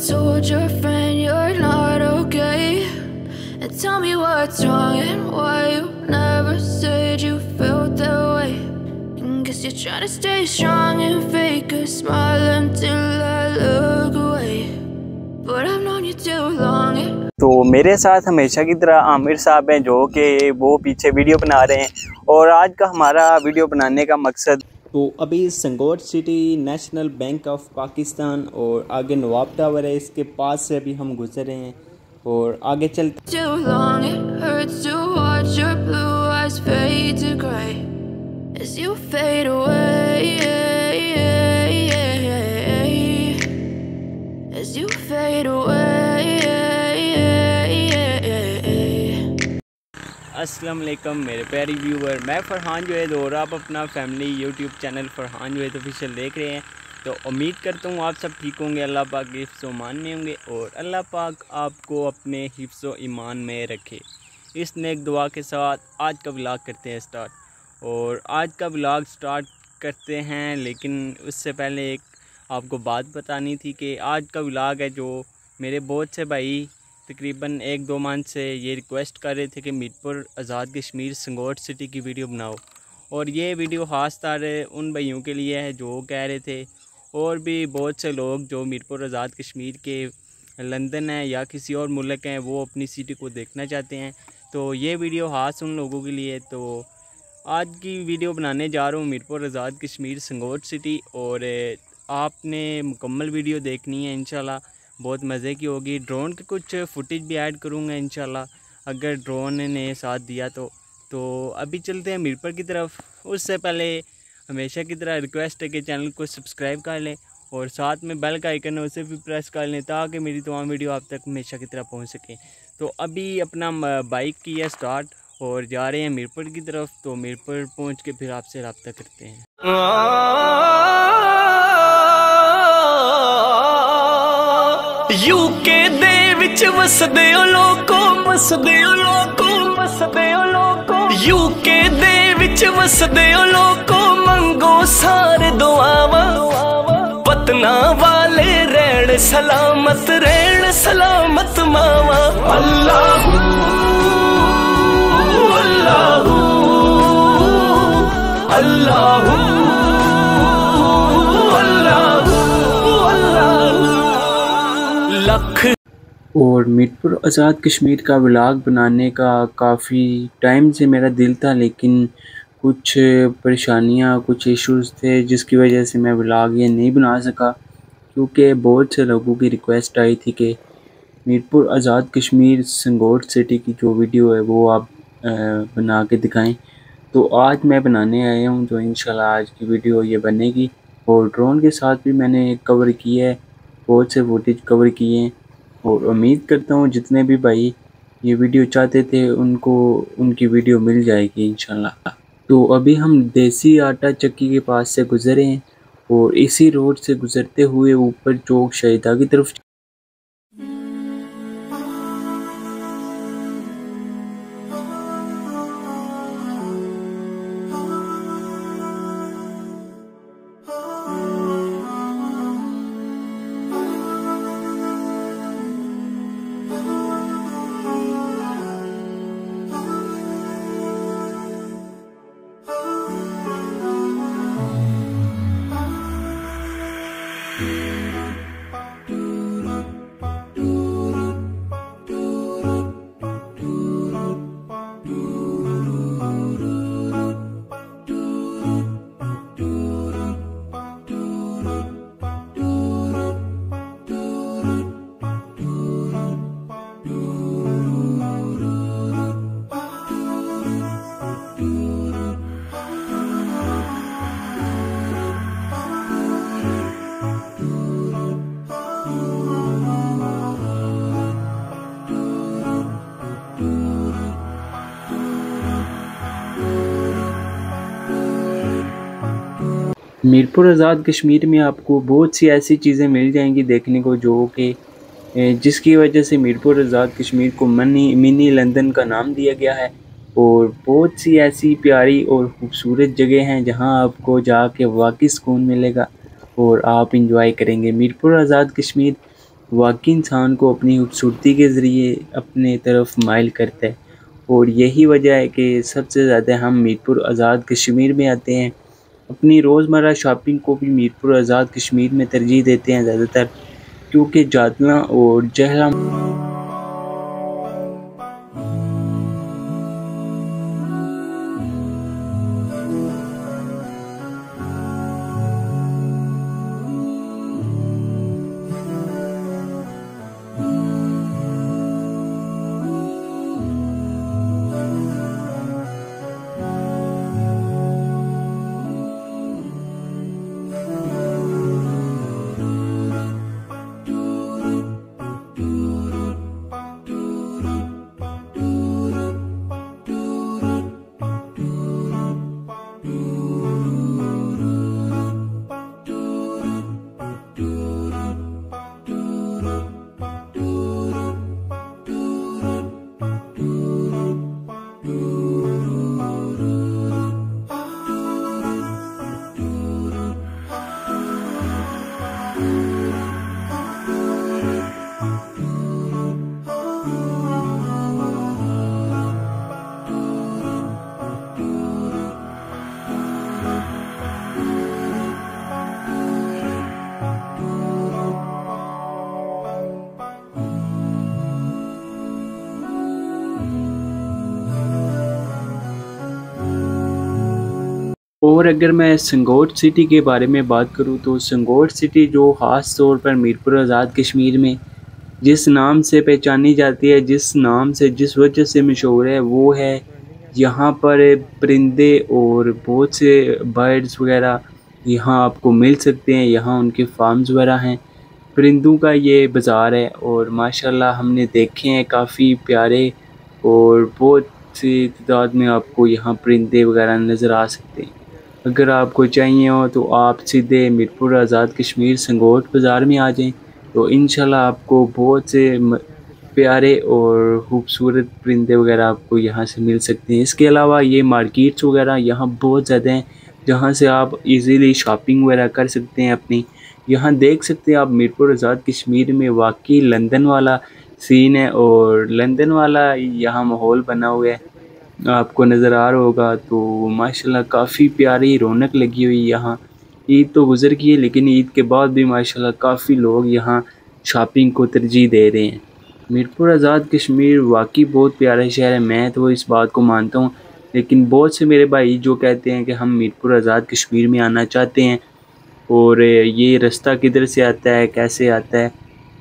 told your friend you're not okay, and tell me what's wrong and why you never said you felt that way. And guess you're trying to stay strong and fake a smile until I look away, but I've known you too long. तो मेरे साथ हमेशा की तरह आमिर साहब हैं जो कि वो पीछे वीडियो बना रहे हैं, और आज का हमारा वीडियो बनाने का मकसद, तो अभी Sangot city National Bank of Pakistan और आगे नवाब टावर है, इसके पास से अभी हम गुजर रहे हैं और आगे चलते। Too long, it hurts to watch your blue eyes fade to gray as you fade away, as you fade away. अस्सलाम वालेकुम मेरे प्यारे व्यूवर, मैं फ़रहान जुवैद और आप अपना family YouTube channel Farhan Juvaid official देख रहे हैं। तो उम्मीद करता हूँ आप सब ठीक होंगे, अल्लाह पाक के हिफ्ज़ व ईमान में होंगे और अल्लाह पाक आपको अपने हिफ्ज़ व ईमान में रखे। इस नेक दुआ के साथ आज का व्लॉग करते हैं स्टार्ट। और आज का व्लॉग स्टार्ट करते हैं, लेकिन उससे पहले एक आपको बात बतानी थी कि आज का व्लॉग है जो मेरे बहुत से भाई तकरीबन 1-2 मंथ से ये रिक्वेस्ट कर रहे थे कि मीरपुर आज़ाद कश्मीर संगोट सिटी की वीडियो बनाओ, और ये वीडियो ख़ास तौर उन भाइयों के लिए है जो कह रहे थे, और भी बहुत से लोग जो मीरपुर आज़ाद कश्मीर के लंदन है या किसी और मुल्क हैं वो अपनी सिटी को देखना चाहते हैं। तो ये वीडियो ख़ास उन लोगों के लिए। तो आज की वीडियो बनाने जा रहा हूँ मीरपुर आज़ाद कश्मीर संगोट सिटी, और आपने मुकम्मल वीडियो देखनी है, इंशाल्लाह बहुत मज़े की होगी। ड्रोन के कुछ फुटेज भी ऐड करूँगा इंशाल्लाह, अगर ड्रोन ने साथ दिया तो अभी चलते हैं मीरपुर की तरफ। उससे पहले हमेशा की तरह रिक्वेस्ट है कि चैनल को सब्सक्राइब कर लें और साथ में बेल का आइकन है उसे भी प्रेस कर लें ताकि मेरी तमाम वीडियो आप तक हमेशा की तरह पहुँच सकें। तो अभी अपना बाइक की है स्टार्ट और जा रहे हैं मीरपुर की तरफ। तो मीरपुर पहुँच के फिर आपसे रब्ता करते हैं। यूके दे विच वसदे ओ लोको, वसदे ओ लोको, वसदे ओ लोको, यूके दे विच वसदे ओ लोको, मंगो सारे दुआवा, वतना वाले रहण सलामत, रहण सलामत मावा। अल्लाहू अल्लाहू अल्लाहू लख। और मीरपुर आज़ाद कश्मीर का व्लॉग बनाने का काफ़ी टाइम से मेरा दिल था, लेकिन कुछ परेशानियां, कुछ इश्यूज़ थे जिसकी वजह से मैं व्लॉग ये नहीं बना सका, क्योंकि बहुत से लोगों की रिक्वेस्ट आई थी कि मीरपुर आज़ाद कश्मीर संगोट सिटी की जो वीडियो है वो आप बना के दिखाएं। तो आज मैं बनाने आया हूँ, तो इंशाल्लाह आज की वीडियो ये बनेगी। और ड्रोन के साथ भी मैंने कवर किया है, बहुत से फुटेज कवर किए हैं, और उम्मीद करता हूँ जितने भी भाई ये वीडियो चाहते थे उनको उनकी वीडियो मिल जाएगी इंशाल्लाह। तो अभी हम देसी आटा चक्की के पास से गुजरे हैं और इसी रोड से गुजरते हुए ऊपर चौक शहीदा की तरफ। मीरपुर आज़ाद कश्मीर में आपको बहुत सी ऐसी चीज़ें मिल जाएंगी देखने को जो कि जिसकी वजह से मीरपुर आज़ाद कश्मीर को मिनी लंदन का नाम दिया गया है। और बहुत सी ऐसी प्यारी और ख़ूबसूरत जगह हैं जहां आपको जाके वाकई सुकून मिलेगा और आप इंजॉय करेंगे। मीरपुर आज़ाद कश्मीर वाकई इंसान को अपनी खूबसूरती के ज़रिए अपने तरफ माइल करता है। और यही वजह है कि सबसे ज़्यादा हम मीरपुर आज़ाद कश्मीर में आते हैं। अपनी रोज़मर्रा शॉपिंग को भी मीरपुर आज़ाद कश्मीर में तरजीह देते हैं ज़्यादातर, क्योंकि जादला और जहला और अगर मैं संगोट सिटी के बारे में बात करूं तो संगोट सिटी जो ख़ास तौर पर मीरपुर आज़ाद कश्मीर में जिस नाम से पहचानी जाती है, जिस नाम से जिस वजह से मशहूर है, वो है यहाँ पर परिंदे और बहुत से बर्ड्स वगैरह यहाँ आपको मिल सकते हैं। यहाँ उनके फार्म्स वगैरह हैं, परिंदों का ये बाज़ार है और माशाल्लाह हमने देखे हैं काफ़ी प्यारे और बहुत सी तादाद में आपको यहाँ परिंदे वगैरह नज़र आ सकते हैं। अगर आपको चाहिए हो तो आप सीधे मीरपुर आज़ाद कश्मीर संगोट बाज़ार में आ जाएं, तो इंशाल्लाह आपको बहुत से प्यारे और ख़ूबसूरत परिंदे वगैरह आपको यहाँ से मिल सकते हैं। इसके अलावा ये मार्केट्स वगैरह यहाँ बहुत ज़्यादा हैं, जहाँ से आप इजीली शॉपिंग वगैरह कर सकते हैं अपनी। यहाँ देख सकते हैं आप मीरपुर आज़ाद कश्मीर में वाकई लंदन वाला सीन है और लंदन वाला यहाँ माहौल बना हुआ है, आपको नज़र आ रहा होगा। तो माशाल्लाह काफ़ी प्यारी रौनक लगी हुई यहाँ। ईद तो गुज़र गई है, लेकिन ईद के बाद भी माशाल्लाह काफ़ी लोग यहाँ शॉपिंग को तरजीह दे रहे हैं। मीरपुर आज़ाद कश्मीर वाकई बहुत प्यारा शहर है, मैं तो इस बात को मानता हूँ। लेकिन बहुत से मेरे भाई जो कहते हैं कि हम मीरपुर आज़ाद कश्मीर में आना चाहते हैं और ये रास्ता किधर से आता है, कैसे आता है।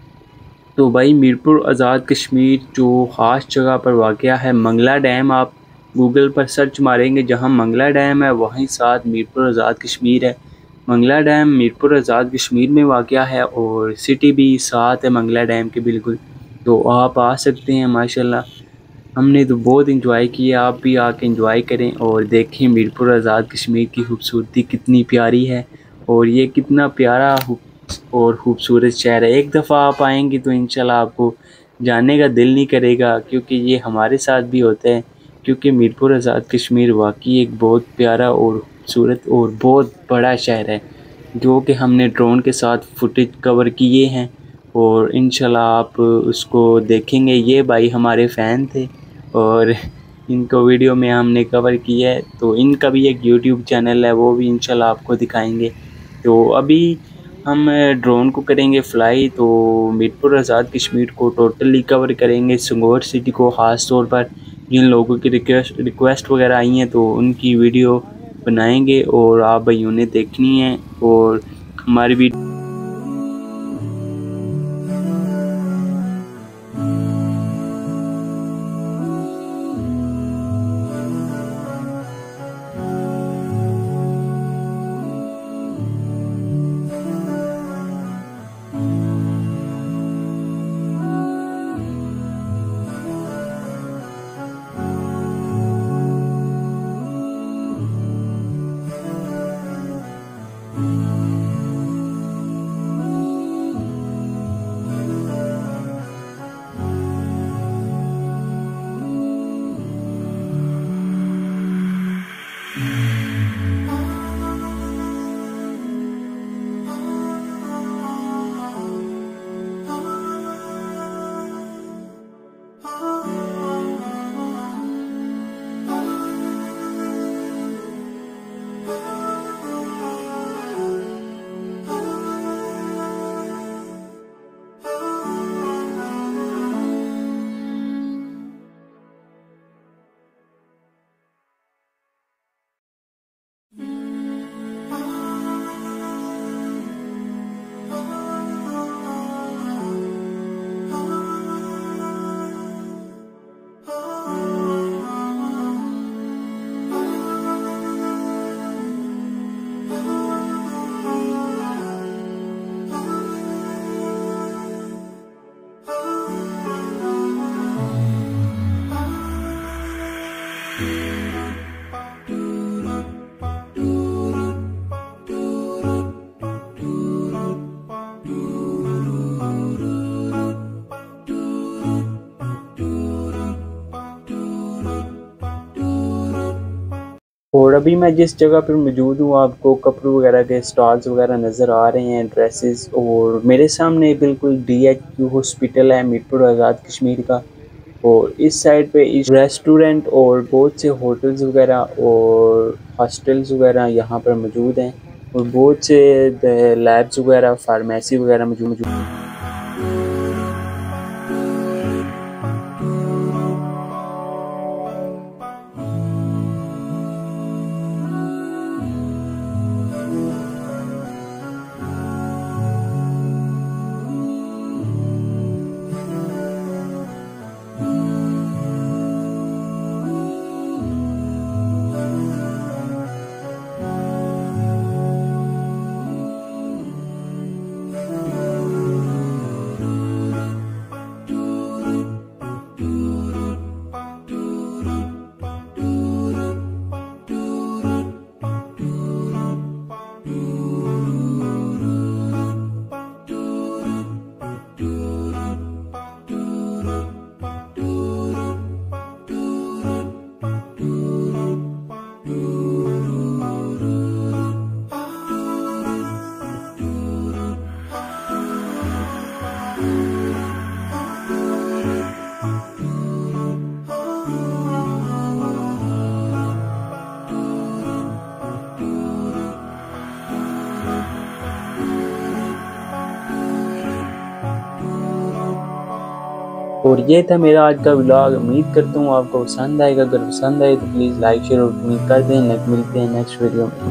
तो भाई मीरपुर आज़ाद कश्मीर जो ख़ास जगह पर वाक़या है मंगला डैम, आप गूगल पर सर्च मारेंगे जहाँ मंगला डैम है वहीं साथ मीरपुर आज़ाद कश्मीर है। मंगला डैम मीरपुर आज़ाद कश्मीर में वाक़या है और सिटी भी साथ है मंगला डैम के बिल्कुल। तो आप आ सकते हैं माशाल्लाह। हमने तो बहुत इंजॉय किया, आप भी आके इंजॉय करें और देखें मीरपुर आज़ाद कश्मीर की खूबसूरती कितनी प्यारी है और ये कितना प्यारा और ख़ूबसूरत शहर है। एक दफ़ा आप आएंगे तो इंशाल्लाह आपको जाने का दिल नहीं करेगा, क्योंकि ये हमारे साथ भी होता है। क्योंकि मीरपुर आज़ाद कश्मीर वाकई एक बहुत प्यारा और खूबसूरत और बहुत बड़ा शहर है, जो कि हमने ड्रोन के साथ फुटेज कवर किए हैं और इंशाल्लाह आप उसको देखेंगे। ये भाई हमारे फ़ैन थे और इनको वीडियो में हमने कवर किया है, तो इनका भी एक यूट्यूब चैनल है, वो भी इंशाल्लाह आपको दिखाएंगे। तो अभी हम ड्रोन को करेंगे फ्लाई, तो मीरपुर आज़ाद कश्मीर को टोटली कवर करेंगे, संगोट सिटी को ख़ास तौर पर। जिन लोगों की रिक्वेस्ट वगैरह आई हैं तो उनकी वीडियो बनाएंगे और आप भाइयों ने देखनी है और हमारी वीडियो अभी मैं जिस जगह पर मौजूद हूँ आपको कपड़ों वगैरह के स्टॉल्स वगैरह नज़र आ रहे हैं, ड्रेसेस। और मेरे सामने बिल्कुल DHQ हॉस्पिटल है मीरपुर आज़ाद कश्मीर का। और इस साइड पे इस रेस्टोरेंट और बहुत से होटल्स वगैरह और हॉस्टल्स वगैरह यहाँ पर मौजूद हैं। और बहुत से लैब्स वगैरह फार्मेसी वगैरह मौजूद। और ये था मेरा आज का व्लॉग। उम्मीद करता हूँ आपको पसंद आएगा। अगर पसंद आए तो प्लीज़ लाइक शेयर और कमेंट कर दें। मिलते हैं नेक्स्ट वीडियो में।